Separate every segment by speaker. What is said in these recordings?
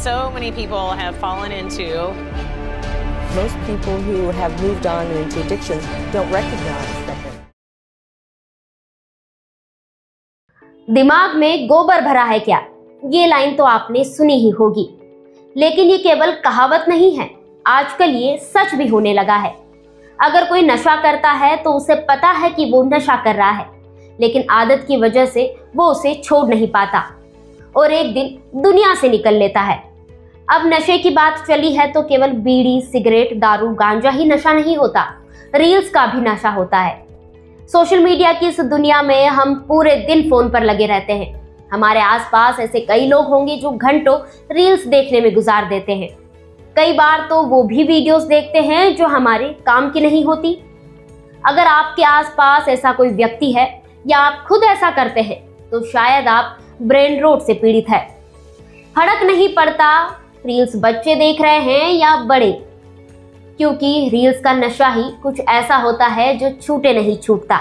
Speaker 1: so many people have fallen into.
Speaker 2: Most people who have moved on into addictions don't recognize that.
Speaker 3: दिमाग में गोबर भरा है क्या? ये लाइन तो आपने सुनी ही होगी, लेकिन ये केवल कहावत नहीं है, आजकल ये सच भी होने लगा है। अगर कोई नशा करता है तो उसे पता है कि वो नशा कर रहा है, लेकिन आदत की वजह से वो उसे छोड़ नहीं पाता और एक दिन दुनिया से निकल लेता है। अब नशे की बात चली है तो केवल बीड़ी, सिगरेट, दारू, गांजा ही नशा नहीं होता, रील्स का भी नशा होता है। सोशल मीडिया की इस दुनिया में हम पूरे दिन फोन पर लगे रहते हैं। हमारे आसपास ऐसे कई लोग होंगे जो घंटों रील्स देखने में गुजार देते हैं। कई बार तो वो भी वीडियोस देखते हैं जो हमारे काम की नहीं होती। अगर आपके आसपास ऐसा कोई व्यक्ति है या आप खुद ऐसा करते हैं तो शायद आप ब्रेन रोट से पीड़ित है। फर्क नहीं पड़ता रील्स बच्चे देख रहे हैं या बड़े, क्योंकि रील्स का नशा ही कुछ ऐसा होता है जो छूटे नहीं छूटता।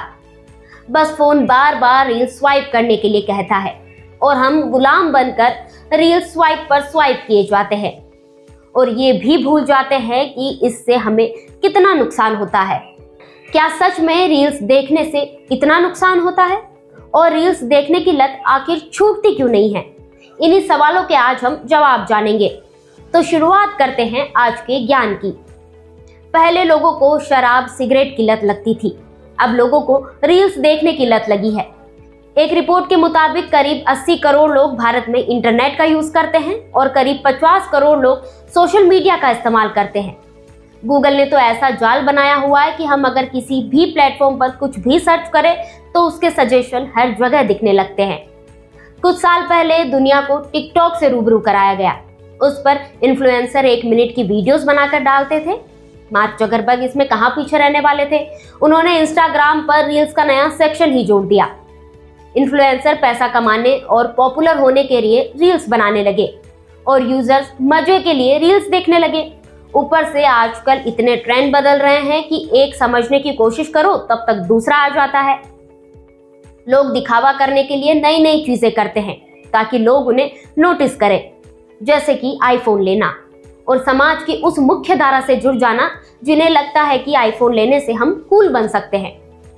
Speaker 3: बस फोन बार बार रील्स स्वाइप करने के लिए कहता है और हम गुलाम बनकर रील्स स्वाइप पर स्वाइप किए जाते हैं और ये भी भूल जाते हैं कि इससे हमें कितना नुकसान होता है। क्या सच में रील्स देखने से इतना नुकसान होता है और रील्स देखने की लत आखिर छूटती क्यों नहीं है? इन्हीं सवालों के आज हम जवाब जानेंगे। तो शुरुआत करते हैं आज के ज्ञान की। पहले लोगों को शराब, सिगरेट की लत लगती थी, अब लोगों को रील्स देखने की लत लगी है। एक रिपोर्ट के मुताबिक करीब 80 करोड़ लोग भारत में इंटरनेट का यूज करते हैं और करीब 50 करोड़ लोग सोशल मीडिया का इस्तेमाल करते हैं। गूगल ने तो ऐसा जाल बनाया हुआ है कि हम अगर किसी भी प्लेटफॉर्म पर कुछ भी सर्च करें तो उसके सजेशन हर जगह दिखने लगते हैं। कुछ साल पहले दुनिया को टिकटॉक से रूबरू कराया गया। उस पर इन्फ्लुएंसर 1 मिनट की वीडियोस बनाकर डालते थे। मार्क जकरबर्ग इसमें कहां पीछे रहने वाले थे, उन्होंने इंस्टाग्राम पर रील्स का नया सेक्शन ही जोड़ दिया। इन्फ्लुएंसर पैसा कमाने और पॉपुलर होने के लिए रील्स बनाने लगे और यूजर्स मजे के लिए रील्स देखने लगे। ऊपर से आजकल इतने ट्रेंड बदल रहे हैं कि एक समझने की कोशिश करो तब तक दूसरा आ जाता है। लोग दिखावा करने के लिए नई नई चीजें करते हैं ताकि लोग उन्हें नोटिस करें, जैसे कि आईफोन लेना और समाज की उस मुख्य धारा से जुड़ जाना जिन्हें लगता है कि आईफोन लेने से हम कूल बन सकते हैं।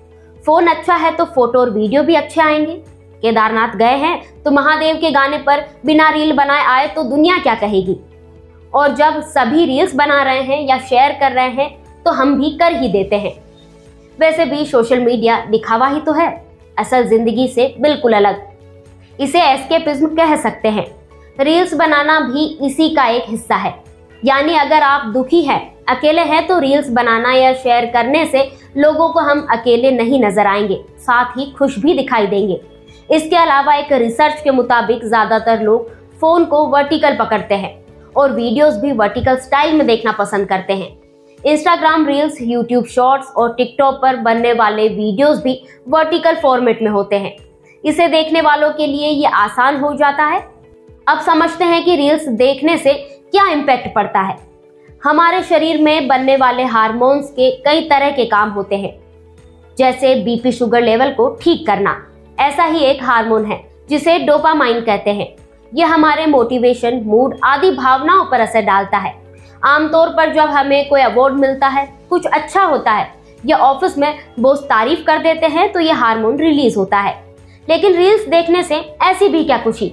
Speaker 3: फोन अच्छा है तो फोटो और वीडियो भी अच्छे आएंगे। केदारनाथ गए हैं तो महादेव के गाने पर बिना रील बनाए आए तो दुनिया क्या कहेगी। और जब सभी रील्स बना रहे हैं या शेयर कर रहे हैं तो हम भी कर ही देते हैं। वैसे भी सोशल मीडिया दिखावा ही तो है, असल जिंदगी से बिल्कुल अलग। इसे एस्केपिज्म कह सकते हैं। रील्स बनाना भी इसी का एक हिस्सा है। यानी अगर आप दुखी हैं, अकेले हैं तो रील्स बनाना या शेयर करने से लोगों को हम अकेले नहीं नजर आएंगे, साथ ही खुश भी दिखाई देंगे। इसके अलावा एक रिसर्च के मुताबिक ज्यादातर लोग फोन को वर्टिकल पकड़ते हैं और वीडियोस भी वर्टिकल स्टाइल में देखना पसंद करते हैं। इंस्टाग्राम रील्स, यूट्यूब शॉर्ट्स और टिकटॉक पर बनने वाले वीडियोस भी वर्टिकल फॉर्मेट में होते हैं। इसे देखने वालों के लिए ये आसान हो जाता है। अब समझते हैं कि रील्स देखने से क्या इम्पैक्ट पड़ता है। हमारे शरीर में बनने वाले हार्मोन्स के कई तरह के काम होते हैं, जैसे बीपी, शुगर लेवल को ठीक करना। ऐसा ही एक हार्मोन है जिसे डोपामाइन कहते हैं। यह हमारे मोटिवेशन, मूड आदि भावनाओं पर असर डालता है। आमतौर पर जब हमें कोई अवार्ड मिलता है, कुछ अच्छा होता है या ऑफिस में बॉस तारीफ कर देते हैं तो यह हार्मोन रिलीज होता है। लेकिन रील्स देखने से ऐसी भी क्या खुशी?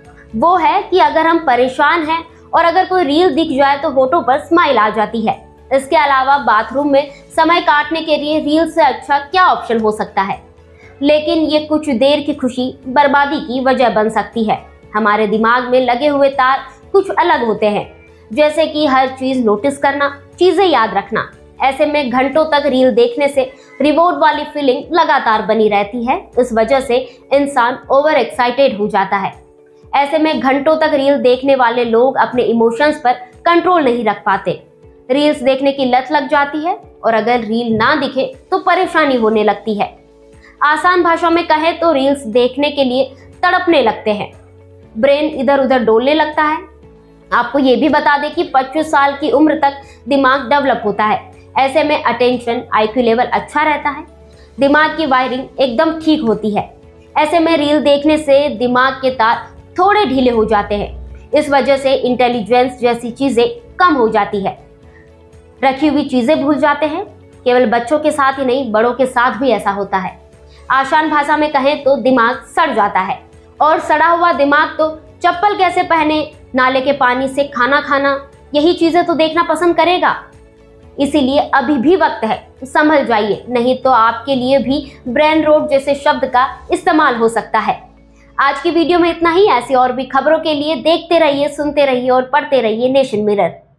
Speaker 3: वो है कि अगर हम परेशान हैं और अगर कोई रील दिख जाए तो होठों पर स्माइल आ जाती है। इसके अलावा बाथरूम में समय काटने के लिए रील से अच्छा क्या ऑप्शन हो सकता है? लेकिन ये कुछ देर की खुशी बर्बादी की वजह बन सकती है। हमारे दिमाग में लगे हुए तार कुछ अलग होते हैं, जैसे कि हर चीज नोटिस करना, चीजें याद रखना। ऐसे में घंटों तक रील देखने से रिवॉर्ड वाली फीलिंग लगातार बनी रहती है। इस वजह से इंसान ओवर एक्साइटेड हो जाता है। ऐसे में घंटों तक रील देखने वाले लोग अपने इमोशंस पर कंट्रोल नहीं रख पाते। रील्स देखने की लत लग जाती है और अगर रील ना दिखे तो परेशानी होने लगती है। आसान भाषा में कहें तो रील्स देखने के लिए तड़पने लगते हैं, ब्रेन इधर उधर डोलने लगता है। आपको ये भी बता दें कि 25 साल की उम्र तक दिमाग डेवलप होता है। ऐसे में अटेंशन, IQ लेवल अच्छा रहता है, दिमाग की वायरिंग एकदम ठीक होती है। ऐसे में रील देखने से दिमाग के तार थोड़े ढीले हो जाते हैं। इस वजह से इंटेलिजेंस जैसी चीजें कम हो जाती है, रखी हुई चीजें भूल जाते हैं। केवल बच्चों के साथ ही नहीं, बड़ों के साथ भी ऐसा होता है। आसान भाषा में कहें तो दिमाग सड़ जाता है, और सड़ा हुआ दिमाग तो चप्पल कैसे पहने, नाले के पानी से खाना खाना, यही चीजें तो देखना पसंद करेगा। इसीलिए अभी भी वक्त है, संभल जाइए, नहीं तो आपके लिए भी ब्रेन रोट जैसे शब्द का इस्तेमाल हो सकता है। आज की वीडियो में इतना ही। ऐसी और भी खबरों के लिए देखते रहिए, सुनते रहिए और पढ़ते रहिए नेशन मिरर।